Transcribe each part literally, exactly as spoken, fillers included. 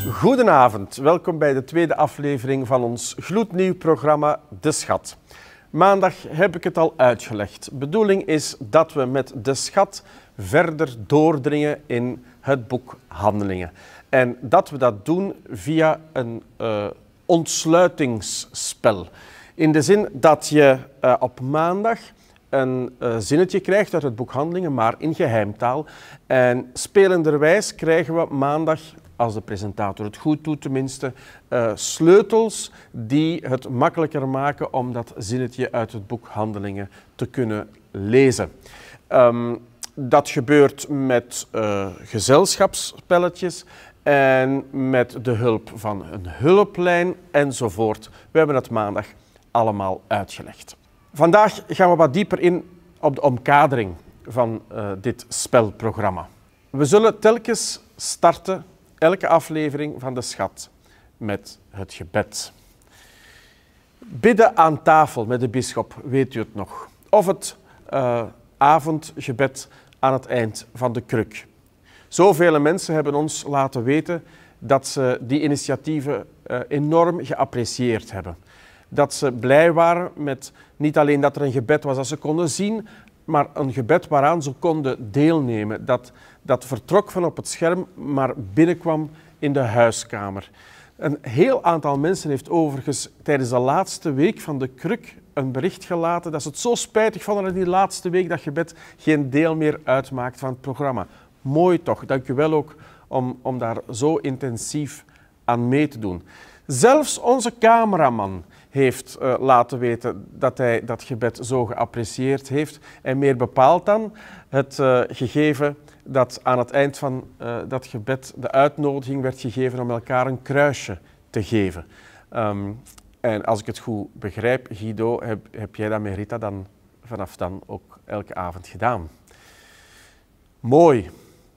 Goedenavond, welkom bij de tweede aflevering van ons gloednieuw programma De Schat. Maandag heb ik het al uitgelegd. De bedoeling is dat we met De Schat verder doordringen in het boek Handelingen. En dat we dat doen via een uh, ontsluitingsspel. In de zin dat je uh, op maandag een uh, zinnetje krijgt uit het boek Handelingen, maar in geheimtaal. En spelenderwijs krijgen we maandag, als de presentator het goed doet tenminste, uh, sleutels die het makkelijker maken om dat zinnetje uit het boek Handelingen te kunnen lezen. Um, dat gebeurt met uh, gezelschapsspelletjes en met de hulp van een hulplijn enzovoort. We hebben het maandag allemaal uitgelegd. Vandaag gaan we wat dieper in op de omkadering van uh, dit spelprogramma. We zullen telkens starten, elke aflevering van De Schat, met het gebed. Bidden aan tafel met de bisschop, weet u het nog? Of het uh, avondgebed aan het eind van de kruk. Zoveel mensen hebben ons laten weten dat ze die initiatieven uh, enorm geapprecieerd hebben. Dat ze blij waren met niet alleen dat er een gebed was dat ze konden zien, maar een gebed waaraan ze konden deelnemen. Dat, dat vertrok van op het scherm, maar binnenkwam in de huiskamer. Een heel aantal mensen heeft overigens tijdens de laatste week van de kruk een bericht gelaten dat ze het zo spijtig vonden dat die laatste week dat gebed geen deel meer uitmaakt van het programma. Mooi toch, dank u wel ook om, om daar zo intensief aan mee te doen. Zelfs onze cameraman heeft uh, laten weten dat hij dat gebed zo geapprecieerd heeft. En meer bepaald dan het uh, gegeven dat aan het eind van uh, dat gebed de uitnodiging werd gegeven om elkaar een kruisje te geven. Um, en als ik het goed begrijp, Guido, heb, heb jij dat met Rita dan vanaf dan ook elke avond gedaan. Mooi.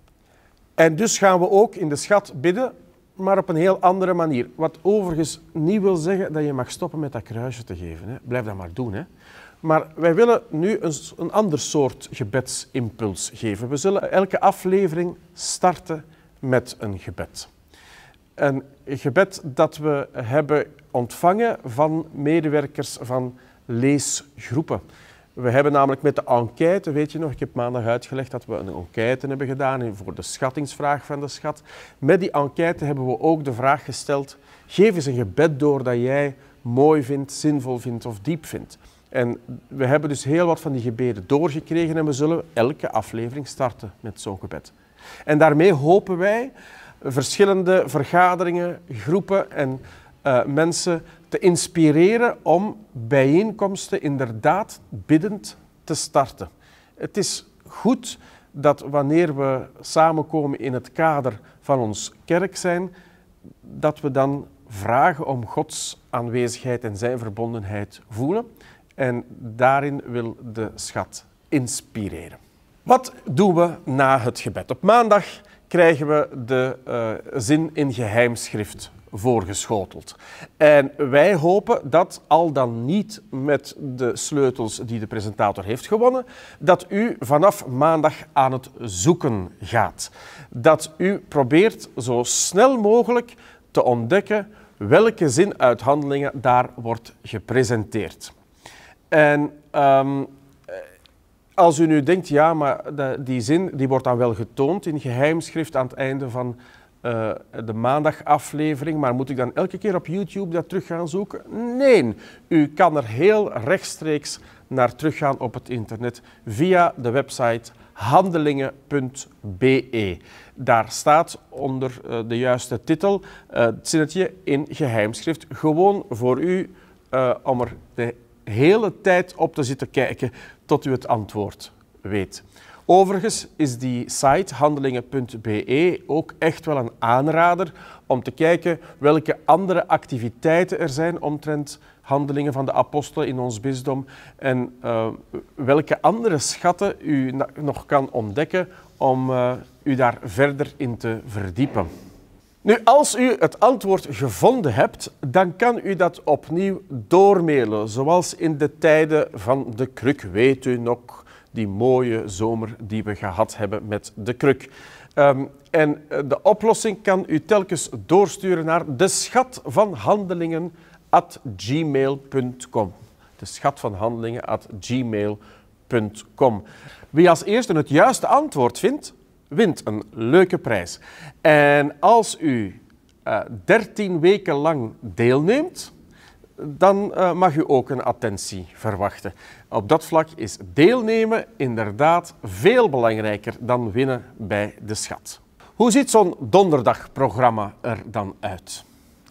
En dus gaan we ook in De Schat bidden, maar op een heel andere manier. Wat overigens niet wil zeggen dat je mag stoppen met dat kruisje te geven. Hè. Blijf dat maar doen. Hè. Maar wij willen nu een, een ander soort gebedsimpuls geven. We zullen elke aflevering starten met een gebed. Een gebed dat we hebben ontvangen van medewerkers van leesgroepen. We hebben namelijk met de enquête, weet je nog, ik heb maandag uitgelegd dat we een enquête hebben gedaan voor de schattingsvraag van De Schat. Met die enquête hebben we ook de vraag gesteld, geef eens een gebed door dat jij mooi vindt, zinvol vindt of diep vindt. En we hebben dus heel wat van die gebeden doorgekregen en we zullen elke aflevering starten met zo'n gebed. En daarmee hopen wij verschillende vergaderingen, groepen en uh, mensen te inspireren om bijeenkomsten inderdaad biddend te starten. Het is goed dat wanneer we samenkomen in het kader van ons kerk zijn, dat we dan vragen om Gods aanwezigheid en zijn verbondenheid voelen. En daarin wil De Schat inspireren. Wat doen we na het gebed? Op maandag krijgen we de uh, zin in geheimschrift voorgeschoteld. En wij hopen dat, al dan niet met de sleutels die de presentator heeft gewonnen, dat u vanaf maandag aan het zoeken gaat. Dat u probeert zo snel mogelijk te ontdekken welke zin uit Handelingen daar wordt gepresenteerd. En um, als u nu denkt, ja, maar de, die zin die wordt dan wel getoond in geheimschrift aan het einde van uh, de maandagaflevering, maar moet ik dan elke keer op YouTube dat terug gaan zoeken? Nee, u kan er heel rechtstreeks naar teruggaan op het internet via de website handelingen punt b e. Daar staat onder uh, de juiste titel uh, het zinnetje in geheimschrift, gewoon voor u uh, om er de hele tijd op te zitten kijken tot u het antwoord weet. Overigens is die site handelingen punt b e ook echt wel een aanrader om te kijken welke andere activiteiten er zijn omtrent handelingen van de apostelen in ons bisdom en uh, welke andere schatten u nog kan ontdekken om uh, u daar verder in te verdiepen. Nu, als u het antwoord gevonden hebt, dan kan u dat opnieuw doormailen, zoals in de tijden van de kruk. Weet u nog, die mooie zomer die we gehad hebben met de kruk. Um, en de oplossing kan u telkens doorsturen naar de schat van handelingen at gmail punt com. De schat van handelingen at gmail punt com. Wie als eerste het juiste antwoord vindt, wint een leuke prijs. En als u uh, dertien weken lang deelneemt, dan uh, mag u ook een attentie verwachten. Op dat vlak is deelnemen inderdaad veel belangrijker dan winnen bij de schat. Hoe ziet zo'n donderdagprogramma er dan uit?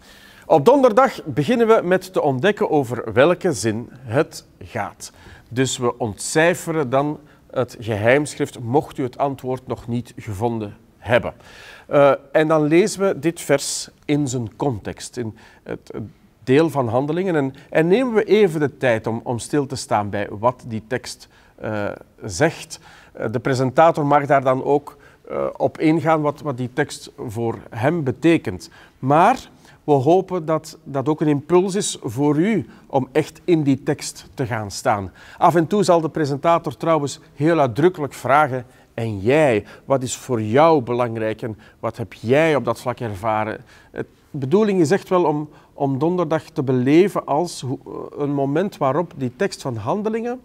Op donderdag beginnen we met te ontdekken over welke zin het gaat. Dus we ontcijferen dan het geheimschrift, mocht u het antwoord nog niet gevonden hebben. Uh, en dan lezen we dit vers in zijn context, in het deel van handelingen. En, en nemen we even de tijd om, om stil te staan bij wat die tekst uh, zegt. Uh, de presentator mag daar dan ook uh, op ingaan wat, wat die tekst voor hem betekent. Maar we hopen dat dat ook een impuls is voor u om echt in die tekst te gaan staan. Af en toe zal de presentator trouwens heel uitdrukkelijk vragen: en jij, wat is voor jou belangrijk en wat heb jij op dat vlak ervaren? De bedoeling is echt wel om, om donderdag te beleven als een moment waarop die tekst van handelingen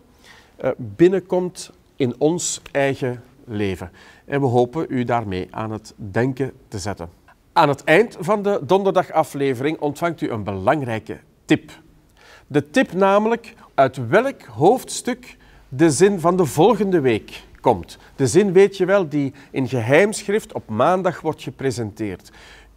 binnenkomt in ons eigen leven. En we hopen u daarmee aan het denken te zetten. Aan het eind van de donderdagaflevering ontvangt u een belangrijke tip. De tip namelijk uit welk hoofdstuk de zin van de volgende week komt. De zin, weet je wel, die in geheimschrift op maandag wordt gepresenteerd.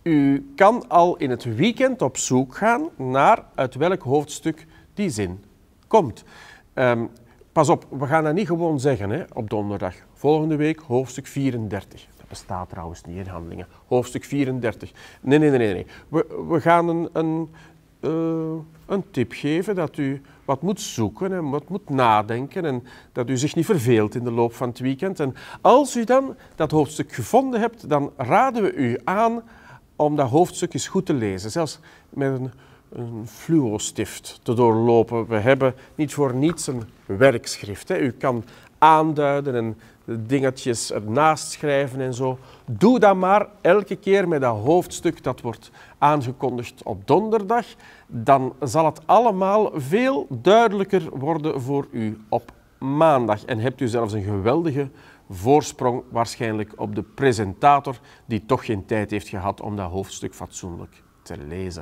U kan al in het weekend op zoek gaan naar uit welk hoofdstuk die zin komt. Um, pas op, we gaan dat niet gewoon zeggen hè, op donderdag. Volgende week hoofdstuk vierendertig. Dat bestaat trouwens niet in handelingen. Hoofdstuk vierendertig. Nee, nee, nee, nee. We, we gaan een, een, uh, een tip geven dat u wat moet zoeken en wat moet nadenken en dat u zich niet verveelt in de loop van het weekend. En als u dan dat hoofdstuk gevonden hebt, dan raden we u aan om dat hoofdstuk eens goed te lezen. Zelfs met een, een fluostift te doorlopen. We hebben niet voor niets een werkschrift. Hè. U kan aanduiden en dingetjes ernaast schrijven en zo. Doe dat maar elke keer met dat hoofdstuk dat wordt aangekondigd op donderdag. Dan zal het allemaal veel duidelijker worden voor u op maandag. En hebt u zelfs een geweldige voorsprong waarschijnlijk op de presentator die toch geen tijd heeft gehad om dat hoofdstuk fatsoenlijk te lezen.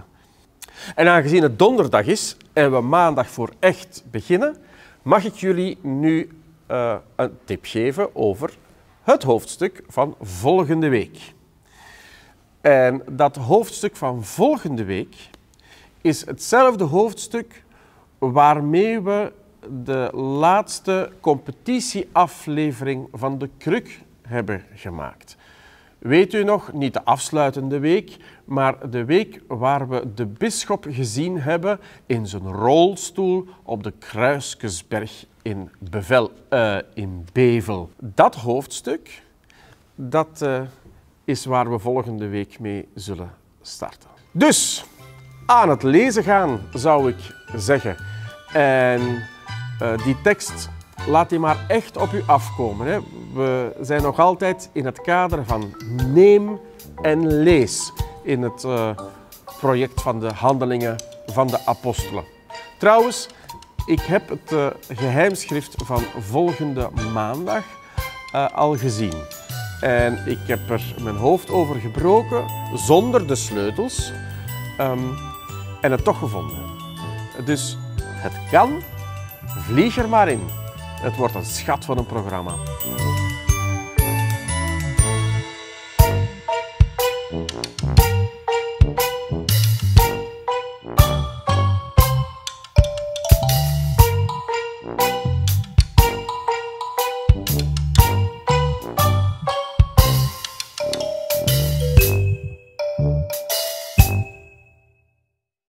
En aangezien het donderdag is en we maandag voor echt beginnen, mag ik jullie nu uh, een tip geven over het hoofdstuk van volgende week. En dat hoofdstuk van volgende week is hetzelfde hoofdstuk waarmee we de laatste competitieaflevering van de Kruk hebben gemaakt. Weet u nog, niet de afsluitende week, maar de week waar we de bisschop gezien hebben in zijn rolstoel op de Kruiskesberg in, Bevel, uh, in Bevel. Dat hoofdstuk, dat uh, is waar we volgende week mee zullen starten. Dus, aan het lezen gaan, zou ik zeggen. En uh, die tekst, laat die maar echt op u afkomen. Hè. We zijn nog altijd in het kader van neem en lees in het uh, project van de Handelingen van de Apostelen. Trouwens, ik heb het uh, geheimschrift van volgende maandag uh, al gezien. En ik heb er mijn hoofd over gebroken, zonder de sleutels, um, en het toch gevonden. Dus het kan, vlieg er maar in. Het wordt een schat van een programma.